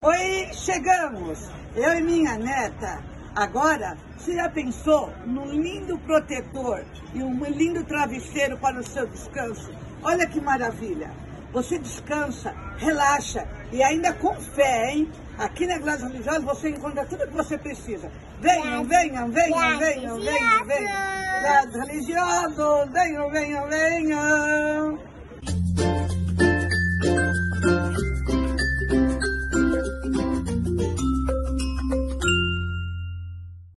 Oi, chegamos! Eu e minha neta. Agora, você já pensou num lindo protetor e um lindo travesseiro para o seu descanso? Olha que maravilha! Você descansa, relaxa e ainda com fé, hein? Aqui na Glória Religiosa você encontra tudo que você precisa. Venham, venham, venham, venham, venham, venham. Glória Religiosa, venham, venham, venham.